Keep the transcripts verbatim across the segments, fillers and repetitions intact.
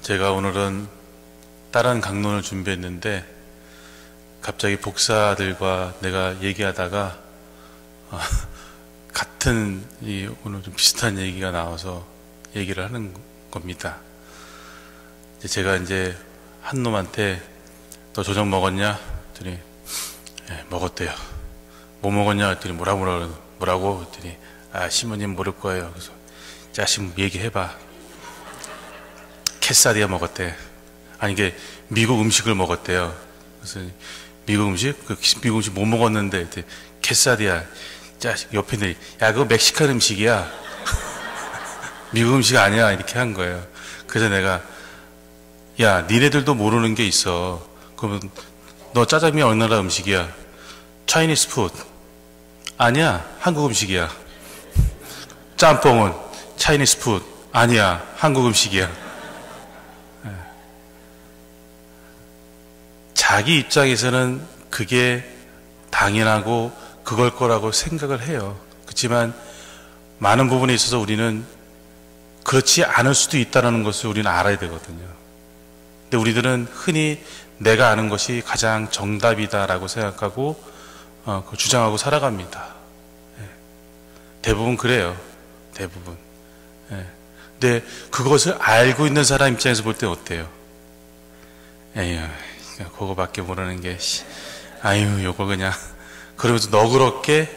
제가 오늘은 다른 강론을 준비했는데 갑자기 복사들과 내가 얘기하다가 어, 같은 이 오늘 좀 비슷한 얘기가 나와서 얘기를 하는 겁니다. 이제 제가 이제 한 놈한테 너 저녁 먹었냐? 그랬더니 예, 먹었대요. 뭐 먹었냐? 그랬더니 뭐라고 뭐라고 뭐라고? 그랬더니 아 시모님 모를 거예요. 그래서 자식 얘기해봐. 캐사디아 먹었대. 아니 이게 미국 음식을 먹었대요. 그래서 미국 음식? 그 미국 음식 못 먹었는데 캐사디아. 자식 옆에 들이 야 그거 멕시칸 음식이야. 미국 음식 아니야. 이렇게 한 거예요. 그래서 내가 야 니네들도 모르는 게 있어. 그러면 너 짜장면 어느 나라 음식이야? 차이니스 푸드. 아니야. 한국 음식이야. 짬뽕은 차이니스 푸드. 아니야. 한국 음식이야. 자기 입장에서는 그게 당연하고 그걸 거라고 생각을 해요. 그렇지만 많은 부분에 있어서 우리는 그렇지 않을 수도 있다는 것을 우리는 알아야 되거든요. 근데 우리들은 흔히 내가 아는 것이 가장 정답이다라고 생각하고 어, 그 주장하고 살아갑니다. 예. 대부분 그래요. 대부분. 예. 근데 그것을 알고 있는 사람 입장에서 볼 때 어때요? 에휴, 그거밖에 모르는 게 아유 요거 그냥 그러면서 너그럽게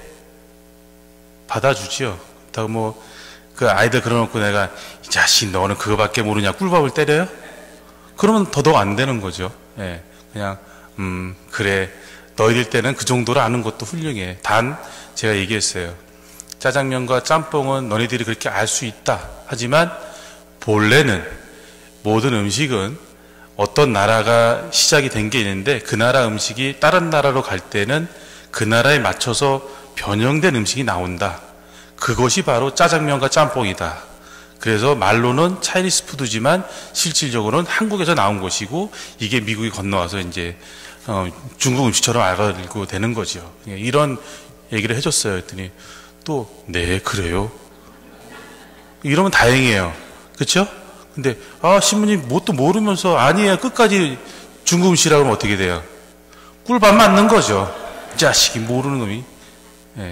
받아주지요. 그렇다고 뭐 그 아이들 그러놓고 내가 이 자식 너는 그거밖에 모르냐 꿀밥을 때려요? 그러면 더더욱 안 되는 거죠. 예, 그냥 음 그래 너희들 때는 그 정도로 아는 것도 훌륭해. 단 제가 얘기했어요. 짜장면과 짬뽕은 너희들이 그렇게 알 수 있다. 하지만 본래는 모든 음식은 어떤 나라가 시작이 된 게 있는데 그 나라 음식이 다른 나라로 갈 때는 그 나라에 맞춰서 변형된 음식이 나온다. 그것이 바로 짜장면과 짬뽕이다. 그래서 말로는 차이니스 푸드지만 실질적으로는 한국에서 나온 것이고 이게 미국이 건너와서 이제 어, 중국 음식처럼 알고 되는 거죠. 이런 얘기를 해줬어요. 그랬더니 또 네 그래요? 이러면 다행이에요. 그렇죠? 근데 아 신부님 뭣도 모르면서 아니에요 끝까지 중국 음식이라고 하면 어떻게 돼요? 꿀밥 맞는 거죠. 자식이 모르는 놈이. 네.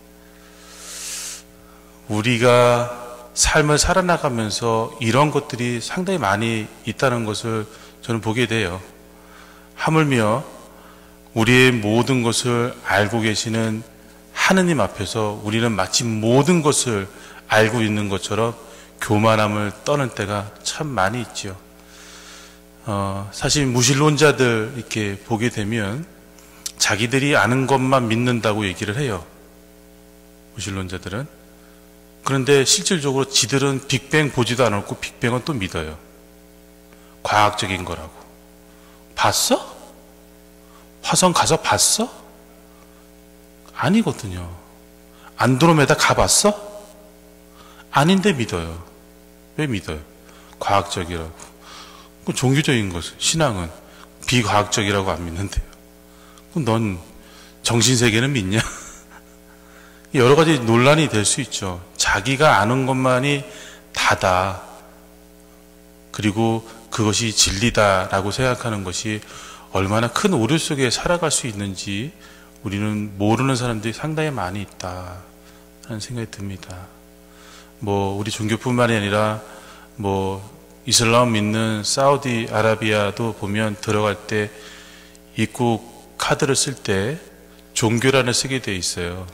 우리가 삶을 살아나가면서 이런 것들이 상당히 많이 있다는 것을 저는 보게 돼요. 하물며 우리의 모든 것을 알고 계시는 하느님 앞에서 우리는 마치 모든 것을 알고 있는 것처럼 교만함을 떠는 때가 참 많이 있죠. 어, 사실 무신론자들 이렇게 보게 되면 자기들이 아는 것만 믿는다고 얘기를 해요. 무신론자들은. 그런데 실질적으로 지들은 빅뱅 보지도 않았고 빅뱅은 또 믿어요. 과학적인 거라고. 봤어? 화성 가서 봤어? 아니거든요. 안드로메다 가봤어? 아닌데 믿어요. 왜 믿어요? 과학적이라고. 그 종교적인 것은, 신앙은 비과학적이라고 안 믿는데요. 그럼 넌 정신세계는 믿냐? 여러 가지 논란이 될 수 있죠. 자기가 아는 것만이 다다. 그리고 그것이 진리다라고 생각하는 것이 얼마나 큰 오류 속에 살아갈 수 있는지 우리는 모르는 사람들이 상당히 많이 있다 하는 생각이 듭니다. 뭐 우리 종교뿐만이 아니라 뭐 이슬람 믿는 사우디아라비아도 보면 들어갈 때 입국 카드를 쓸 때 종교란을 쓰게 돼 있어요.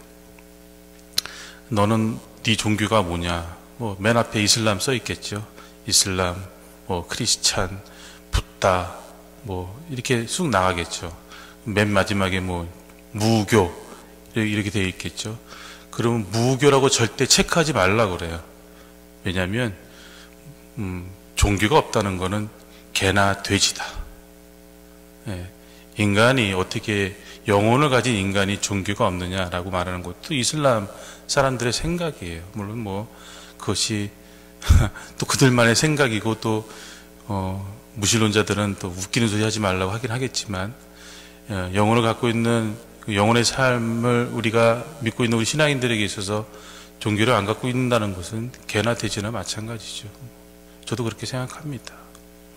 너는 네 종교가 뭐냐? 뭐 맨 앞에 이슬람 써 있겠죠. 이슬람, 뭐 크리스찬, 붓다, 뭐 이렇게 쑥 나가겠죠. 맨 마지막에 뭐 무교 이렇게 되어 있겠죠. 그러면 무교라고 절대 체크하지 말라 그래요. 왜냐하면 음, 종교가 없다는 것은 개나 돼지다. 예, 인간이 어떻게 영혼을 가진 인간이 종교가 없느냐라고 말하는 것도 이슬람 사람들의 생각이에요. 물론 뭐 그것이 또 그들만의 생각이고 또 어, 무신론자들은 또 웃기는 소리 하지 말라고 하긴 하겠지만 예, 영혼을 갖고 있는 그 영혼의 삶을 우리가 믿고 있는 우리 신앙인들에게 있어서 종교를 안 갖고 있는다는 것은 개나 돼지나 마찬가지죠. 저도 그렇게 생각합니다.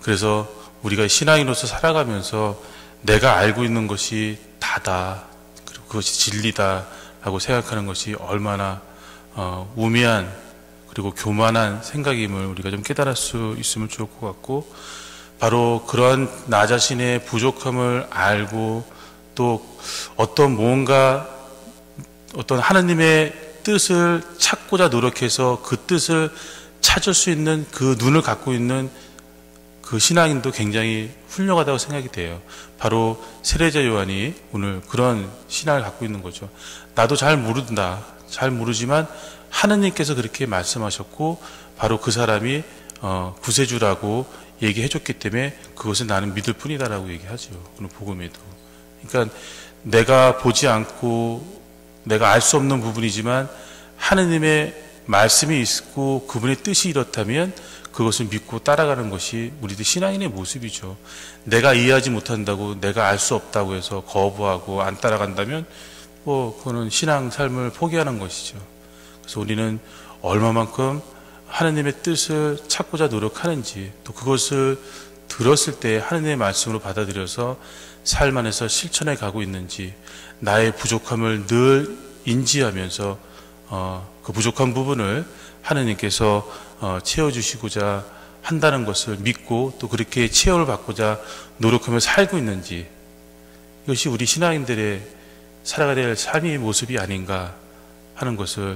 그래서 우리가 신앙인으로서 살아가면서 내가 알고 있는 것이 다다, 그리고 그것이 진리다라고 생각하는 것이 얼마나 어, 우매한 그리고 교만한 생각임을 우리가 좀 깨달을 수 있으면 좋을 것 같고, 바로 그러한 나 자신의 부족함을 알고 또 어떤 뭔가 어떤 하나님의 뜻을 찾고자 노력해서 그 뜻을 찾을 수 있는 그 눈을 갖고 있는 그 신앙인도 굉장히 훌륭하다고 생각이 돼요. 바로 세례자 요한이 오늘 그런 신앙을 갖고 있는 거죠. 나도 잘 모른다, 잘 모르지만 하느님께서 그렇게 말씀하셨고 바로 그 사람이 어, 구세주라고 얘기해 줬기 때문에 그것을 나는 믿을 뿐이다라고 얘기하죠. 오늘 복음에도. 그러니까 내가 보지 않고 내가 알 수 없는 부분이지만 하느님의 말씀이 있고 그분의 뜻이 이렇다면 그것을 믿고 따라가는 것이 우리들 신앙인의 모습이죠. 내가 이해하지 못한다고, 내가 알 수 없다고 해서 거부하고 안 따라간다면 뭐 그거는 신앙 삶을 포기하는 것이죠. 그래서 우리는 얼마만큼 하느님의 뜻을 찾고자 노력하는지, 또 그것을 들었을 때 하느님의 말씀으로 받아들여서 삶 안에서 실천해 가고 있는지, 나의 부족함을 늘 인지하면서 어, 그 부족한 부분을 하느님께서 어, 채워주시고자 한다는 것을 믿고 또 그렇게 채워를 받고자 노력하며 살고 있는지, 이것이 우리 신앙인들의 살아가야 될 삶의 모습이 아닌가 하는 것을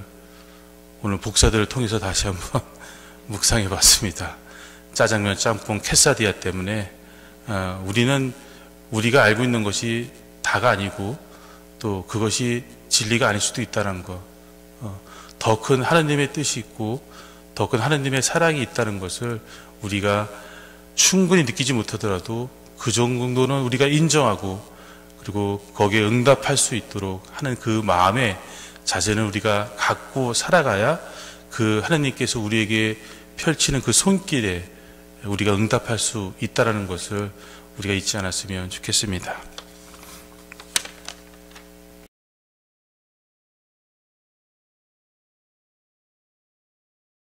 오늘 복사들을 통해서 다시 한번 묵상해 봤습니다. 짜장면, 짬뽕, 캐사디아 때문에 어, 우리는 우리가 알고 있는 것이 다가 아니고 또 그것이 진리가 아닐 수도 있다는 것, 어, 더 큰 하나님의 뜻이 있고 더 큰 하나님의 사랑이 있다는 것을 우리가 충분히 느끼지 못하더라도 그 정도는 우리가 인정하고 그리고 거기에 응답할 수 있도록 하는 그 마음의 자세는 우리가 갖고 살아가야 그 하나님께서 우리에게 펼치는 그 손길에 우리가 응답할 수 있다는 것을 우리가 잊지 않았으면 좋겠습니다.